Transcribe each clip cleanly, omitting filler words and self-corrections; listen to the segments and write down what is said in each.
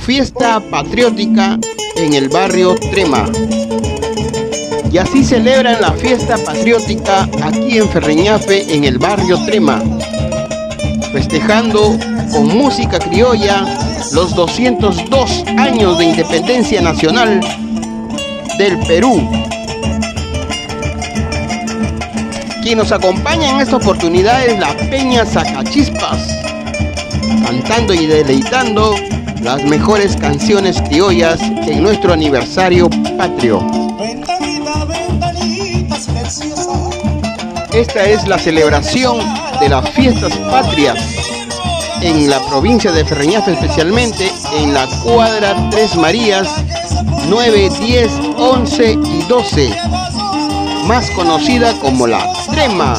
fiesta patriótica en el barrio Trema. Y así celebran la fiesta patriótica aquí en Ferreñafe, en el barrio Trema, festejando con música criolla los 202 años de independencia nacional del Perú. Quien nos acompaña en esta oportunidad es la Peña Sacachispas, cantando y deleitando las mejores canciones criollas en nuestro aniversario patrio. Esta es la celebración de las fiestas patrias en la provincia de Ferreñafe, especialmente en la cuadra Tres Marías 9, 10, 11 y 12, más conocida como la Trema.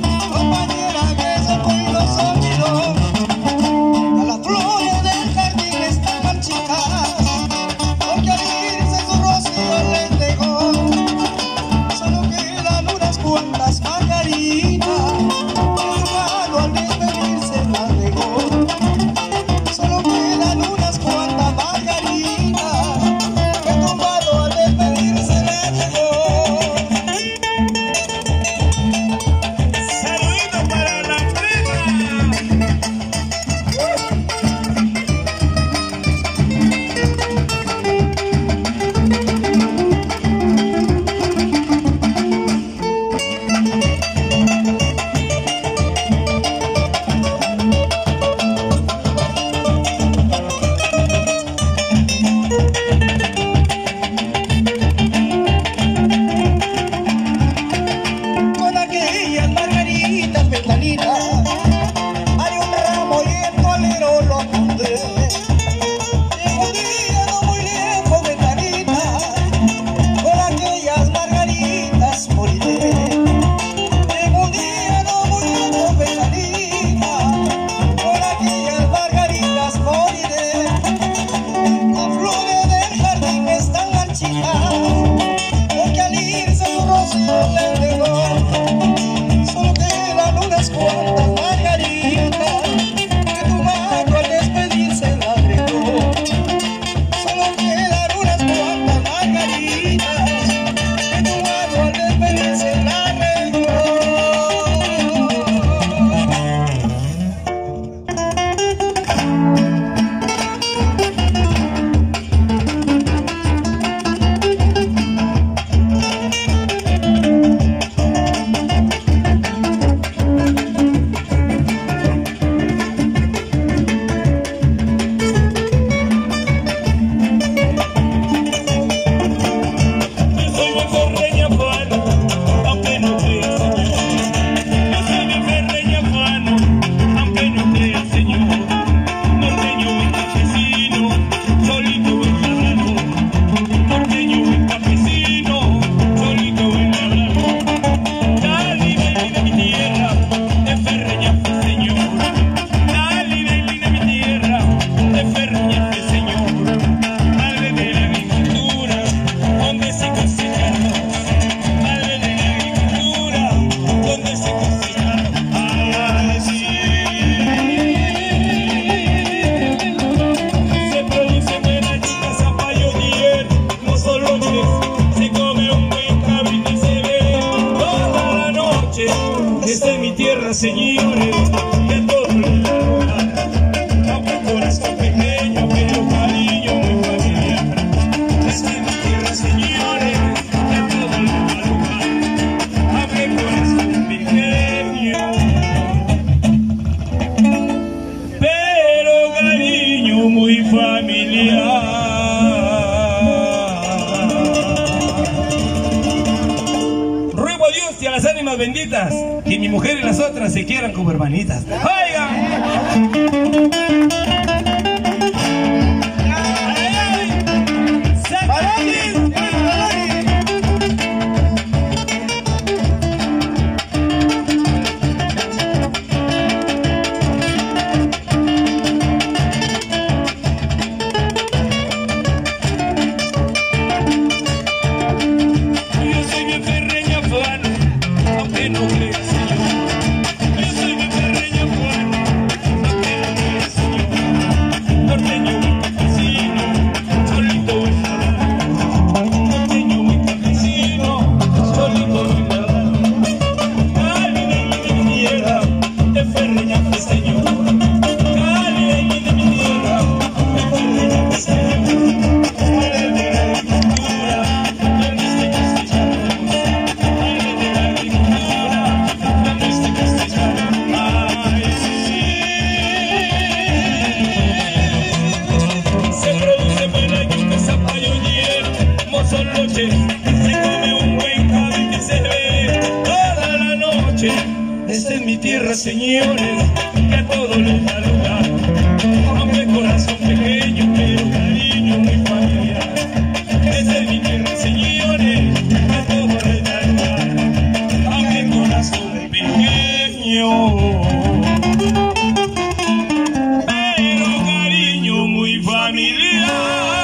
Desde mi tierra, señores, de todo el lugar, aunque el corazón pequeño, pero cariño muy familiar. Desde mi tierra, señores, de todo el lugar, aunque el corazón pequeño, pero cariño muy familiar. Ruego a Dios y a las ánimas benditas que mi mujer y las otras se quieran como hermanitas. ¡Oigan! No creas, Señor, yo soy mi ferreña, tierra, señores, que a todos les da lugar. Aunque corazón pequeño, pero cariño muy familiar. Esta es mi tierra, señores, que a todos les da lugar. Aunque corazón pequeño, pero cariño muy familiar.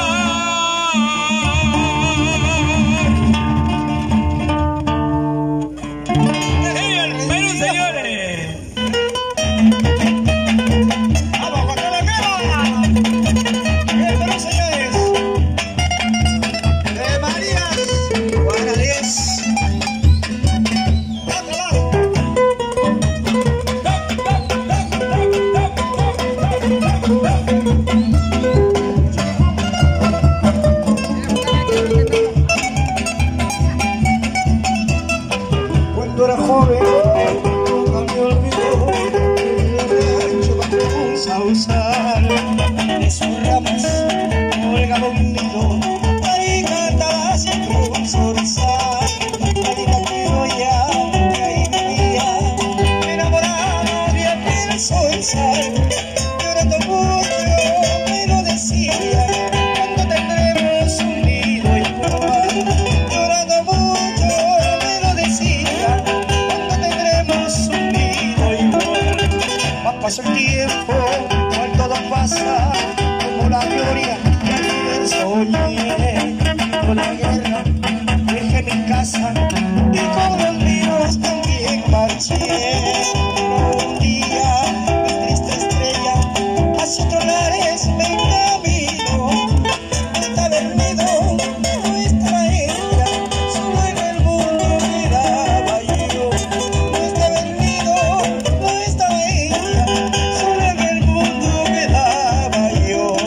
Cuando era joven, nunca me olvidó el rancho bajo un sausal. De sus ramas colgaba un nido, ahí cantaba siempre un zorzal. Marita criolla, que ahí vivía, enamorado de aquel zorzal. Llorando mucho me lo decía, cuando tendremos un nido igual. Llorando mucho me lo decía, cuando tendremos un nido igual. Pasó el tiempo, cual todo pasa, como la gloria que soñé. Con la guerra dejé mi casa y con los míos también marché. Pero un día mi triste estrella hacia otros lares me encaminó. Estaba el nido, no estaba ella, solo en el mundo quedaba yo. No estaba el nido, no estaba ella, solo en el mundo quedaba yo.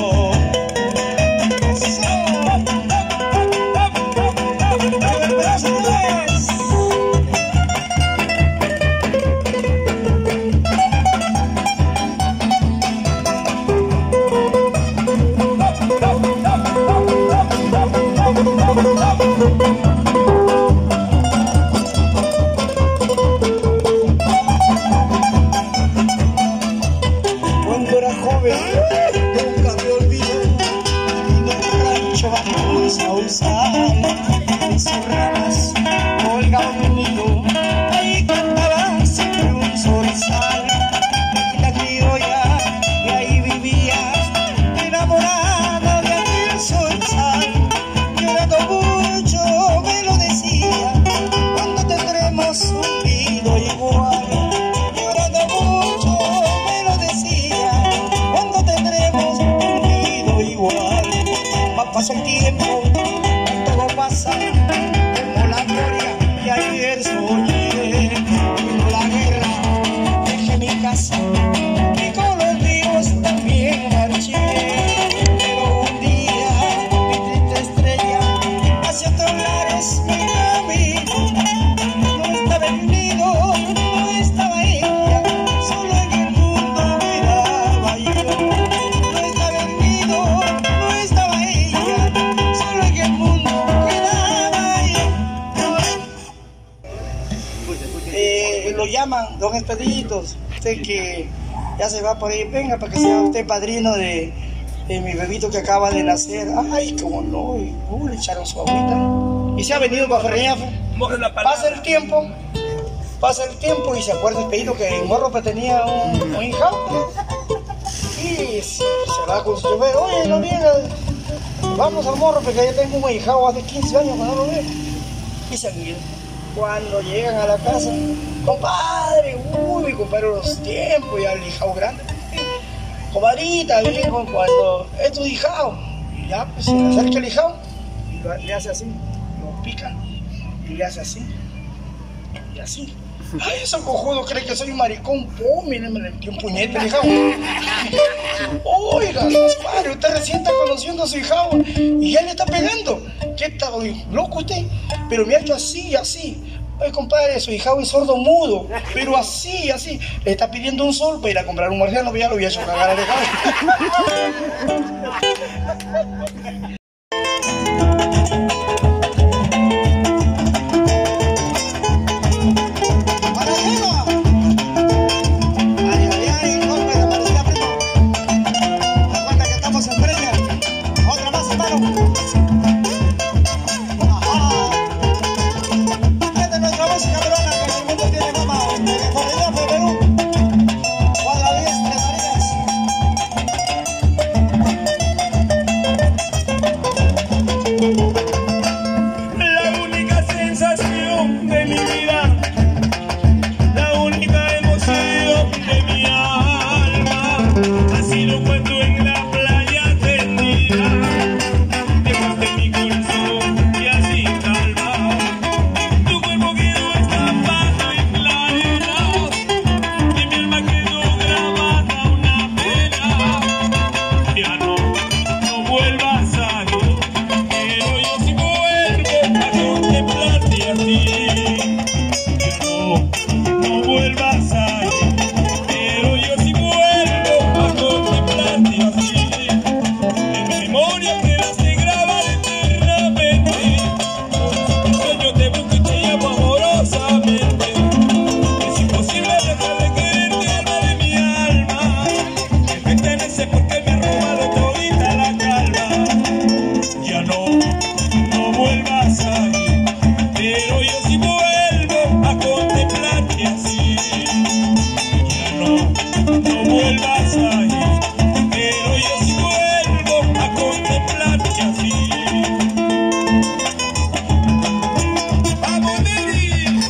Cuando era joven, nunca me olvidó lindo rancho bajo un sausal. De sus ramas colgaba un nido, ahí cantaba siempre un zorzal. Y la criolla que ahí vivía, enamorada de aquel zorzal. Llorando mucho me lo decía, cuando tendremos un nido igual. Llorando mucho me lo decía, cuando tendremos un nido igual. Pasó el tiempo, todo pasa, como la gloria que ayer soñé. Vino la guerra, dejé mi casa y con los míos también marché. Pero un día mi triste estrella hacia otros lares me camino. No estaba el nido, no estaba ella, solo en el mundo quedaba yo. No estaba el nido, no estaba ella, solo en el mundo quedaba yo. Lo llaman Don Expeditos, usted que ya se va por ahí, venga para que sea usted padrino de mi bebito que acaba de nacer. Ay, cómo no, le echaron su agüita. Y se ha venido para Ferreñafe. Pasa el tiempo y se acuerda Expedito que en Morro tenía un hijao. Y se va con su chofer, oye, no vienes, vamos al Morro porque ya tengo un hijao hace 15 años que no lo veo. Y se han ido. Cuando llegan a la casa, compadre, uy, compadre, los tiempos, ya el hijao grande. Comadrita, viejo, cuando es tu hijao, ya pues se le acerca el hijao y le hace así, lo pica y le hace así y así. Ay, ese cojudo cree que soy un maricón. Oh, miren, me le metí un puñete al hijao. Oiga, compadre, usted recién está conociendo a su hijao y ya le está pegando. ¿Qué está, loco usted? Pero mira que así, así. Oye, compadre, su hijao es sordo mudo, pero así, así. Le está pidiendo un sol para ir a comprar un marciano, ya lo había hecho cagar al hijao. La única sensación de mi vida, la única emoción de mi alma, ha sido cuando en la playa tendida dejaste mi corazón y así calma. Tu cuerpo quedó estampado en la arena y mi alma quedó grabada una pena. Ya no vuelvas a ir, pero yo sí vuelvo a contemplarte así. Ya no vuelvas a ir, pero yo sí vuelvo a contemplarte así. En mi memoria quedaste grabada eternamente, en sueño te busco y te llamo amorosamente. Es imposible dejar de quererte, alma de mi alma, me pertenece porque me ha robado todita la calma. Ya no vuelvas a ir, pero yo sí vuelvo a contemplarte así. Ya no vuelvas a ir, pero yo sí vuelvo a contemplarte así. ¡Vamos, Nelly!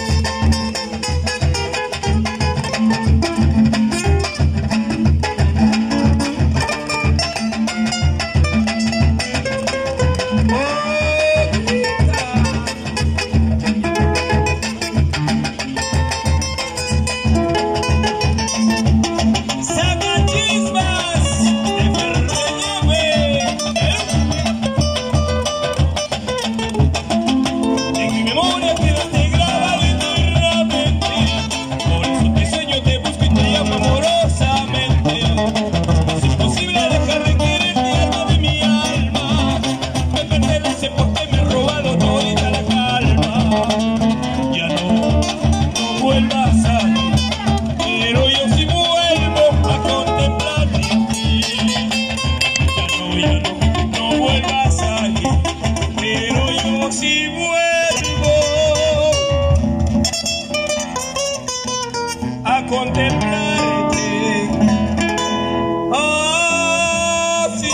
Saca chispas de Ferreñafe. En mi memoria quedaste grabado eternamente, por eso te sueño, te busco y te llamo amorosamente. Es imposible dejar de quererte, alma de mi alma, me pertenece porque me he robado todita la calma. Ya no vuelvas a ir, pero yo sí vuelvo a contemplarte así. Ya no vuelvas a ir, pero yo sí vuelvo a contemplarte así.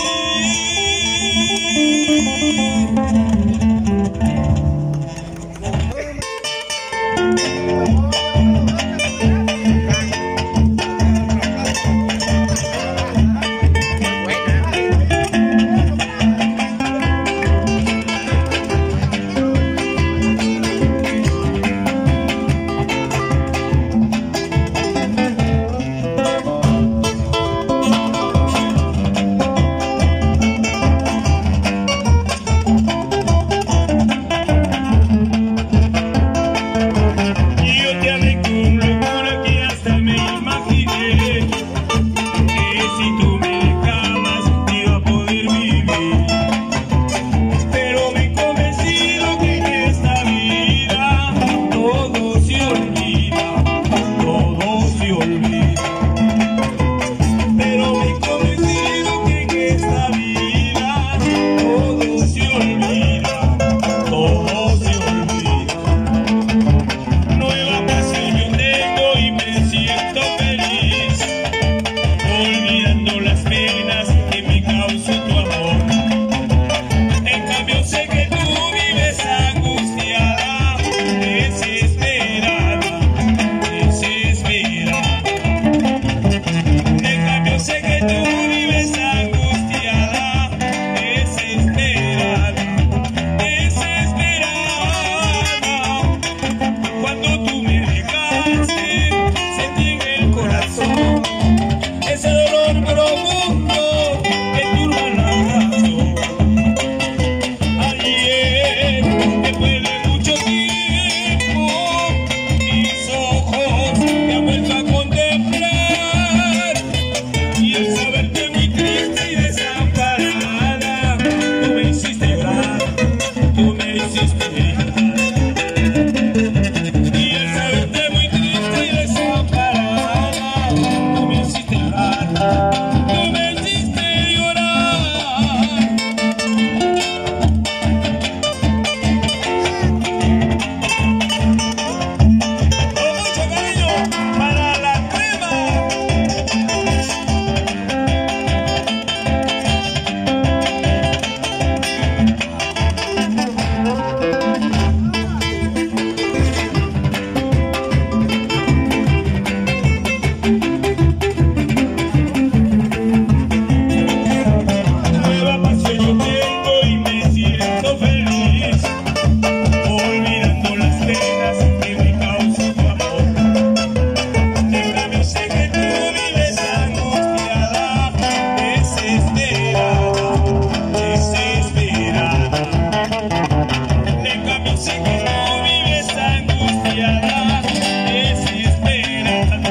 espacio yo tengo y me siento feliz, olvidando las penas que me causa tu amor. En cambio sé que tú vives angustiada, desesperada, desesperada. En cambio sé que tú vives angustiada, desesperada,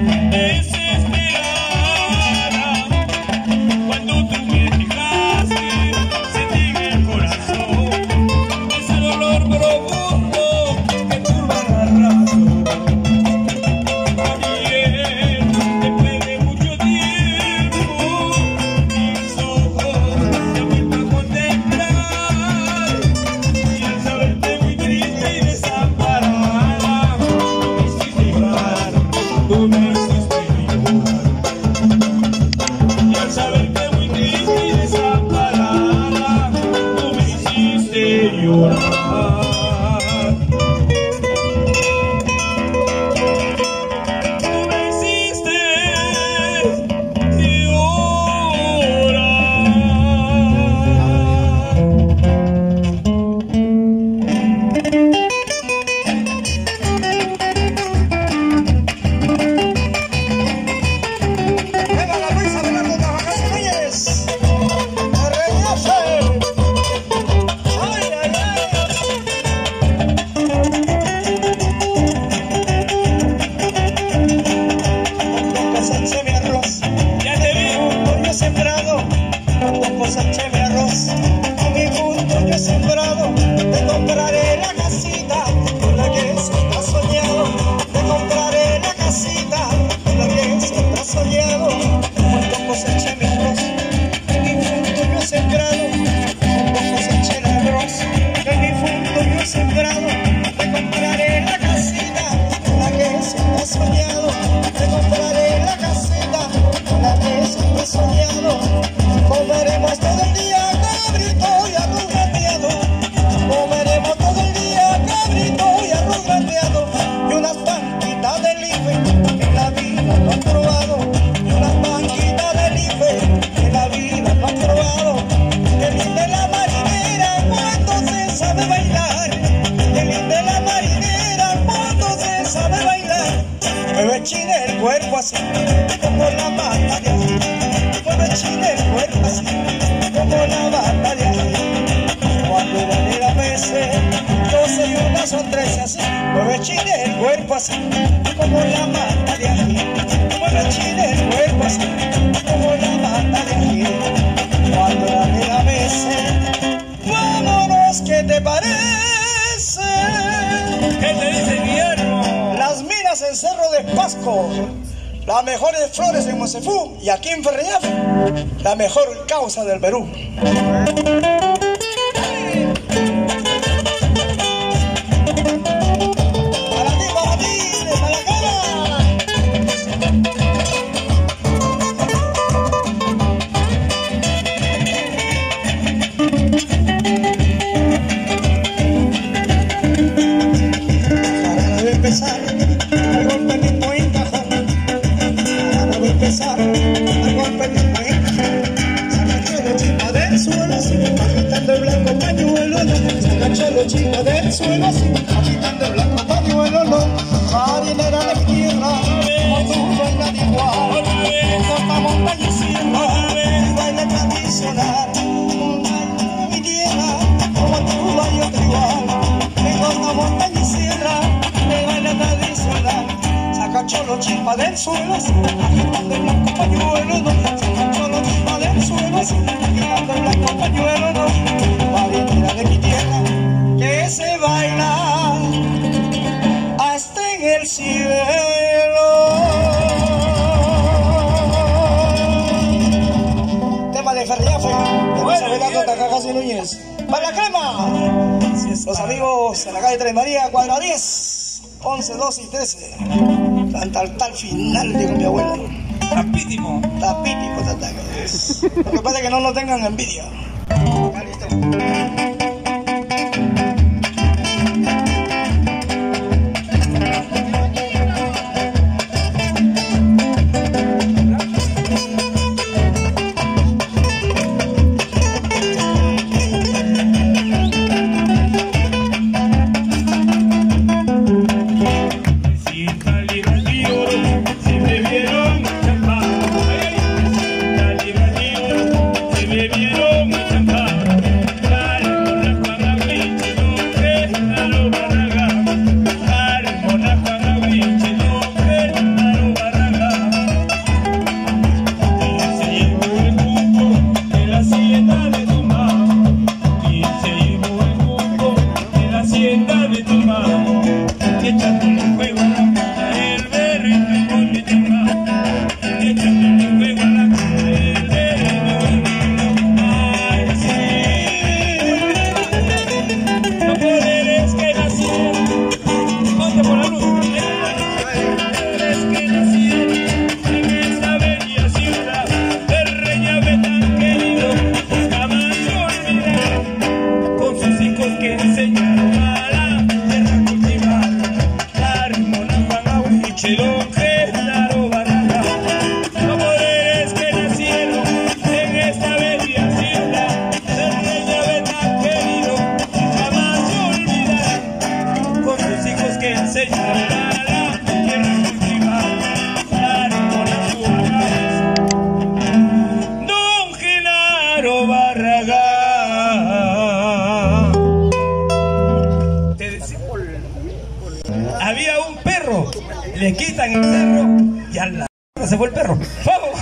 desesperada. Cuando tú me dejaste, sentí en el corazón ese dolor profundo que turba la razón. También, después de mucho tiempo, mis ojos se han vuelto a contemplar, y al saberte muy triste y desamparada, tú me hiciste llorar, tú me hiciste llorar. Y al saberte muy triste y desamparada, tú me hiciste llorar. Tú me hiciste Venga la Luisa Fernando Carrasco Núñez. Arreglase. Ay, ay, ay. Cuando coseché mi arroz, Ya te vi. junto yo he sembrado. Cuando coseché mi arroz, a mi junto yo he sembrado. Te compraré la casita con la que siempre has soñado. Te compraré la casita con la que siempre has soñado. Cuando coseché mi arroz, en mi junto yo he sembrado. Cuando coseché el arroz, en mi junto yo he sembrado. Te compraré la casita con la que siempre has soñado. Te compraré la casita con la que siempre has soñado. Comeremos todo el día cabrito y arroz graneado. Comeremos todo el día cabrito y arroz graneado. Y unas panquitas del IFE que en la vida no han probado. Y unas panquitas del IFE que en la vida no han probado. Que linda es la marinera cuando se sabe bailar. Que linda es la marinera cuando se sabe bailar. Mueve chile el cuerpo así como la mata de ají. Mueve chile el cuerpo así como la mata de ají. Cuando la nena pese 12 y una son 13 así. Mueve chile el cuerpo así como la mata de ají. Mueve chile el cuerpo así como la mata de ají. Cuando la nena pese, vámonos, ¿qué te parece? ¿Qué te dice Guillermo? Las minas en Cerro de Pasco, las mejores flores en Mosefú y aquí en Ferreñafe, la mejor causa del Perú. Para ti, de Malacana. Ahora voy a empezar a golpe el ritmo en cajón. Ahora voy a empezar a golpe el ritmo en cajón. Saca cholo chica del suelo así, agitando el blanco pañuelo no. Saca cholo chica del suelo así, agitando el blanco pañuelo no. Marinera de mi tierra, como tú bailas igual. Corta montaña y sierra, baile tradicional. Mi tierra, como tú bailas igual. Corta montaña y sierra, de baile tradicional. Saca cholo chispa del suelo así, agitando el blanco pañuelo no. Saca cholo chispa del suelo así, agitando el blanco pañuelo no. Marinera de mi tierra, que se baila hasta en el cielo. Tema de Ferreñafe, de Luisa Fernando Carrasco Núñez. ¡Para la crema! Los amigos en la calle Tres María, cuadra 10, 11, 12 y 13. Hasta el final, dijo mi abuelo. Rapidísimo. Tapítico, tataca. Lo que pasa es que no nos tengan envidia. Ya listo. le quitan el cerro y a la se fue el perro. ¡Vamos!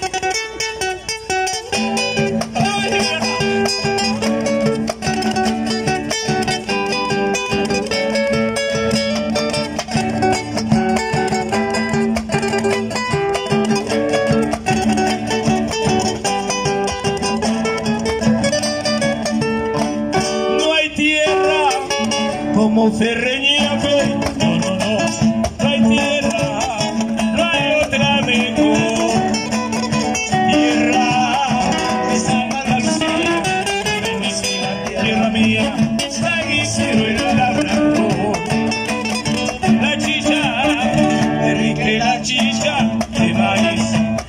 Como Ferreñafe, no, no, no, no hay tierra, no hay otra mejor. Tierra de San Andalucía, bendecida tierra mía, San Isidro y el labrador. La chicha, es rica la chicha de maíz,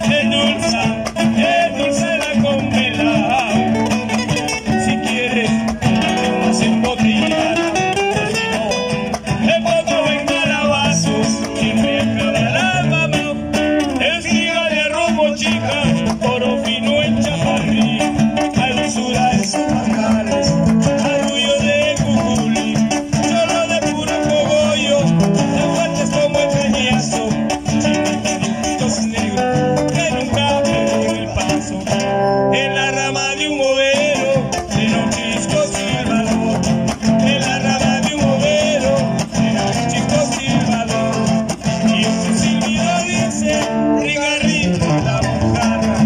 es dulce la con melao. Si quieres, más embotellada. Oro fino en chaparrí, la dulzura de sus manjares, arrullo de cuculi, chorro de puro cogollo, de fuertes como el cañazo, chiquitos negros que nunca pierden el paso. En la rama de un overo, de un chisco silbador, en la rama de un overo, de un chisco silbador, y ese silbido dice, rica, rica, la mojarra.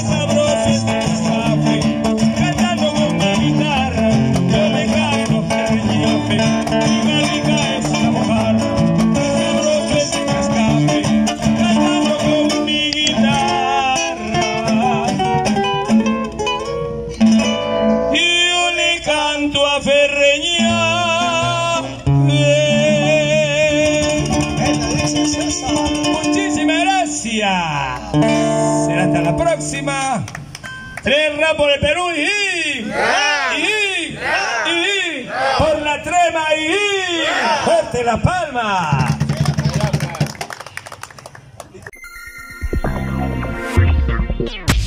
Será hasta la próxima. 3 rap por el Perú y por la Trema y fuerte la palma.